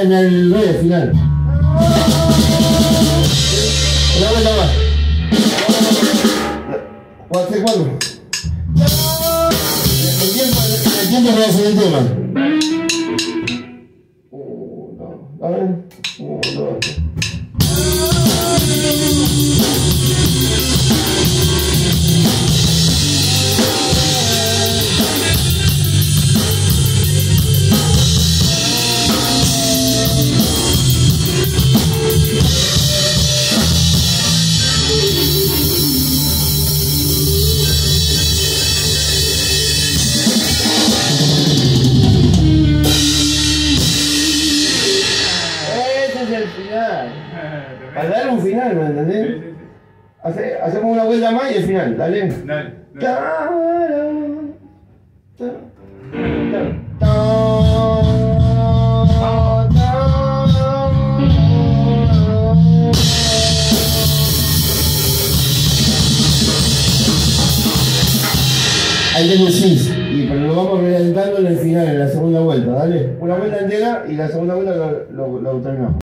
en el B, final. Una vuelta más. ¿Cuál? El tiempo que va a ser el tema. 1, 2. El final. Para dar un final, ¿me entendés? Sí, sí, sí. Hacemos una vuelta más y el final, dale. Dale. Ahí tengo cis, pero lo vamos reventando en el final, en la segunda vuelta, dale. Una vuelta entera y la segunda vuelta lo terminamos.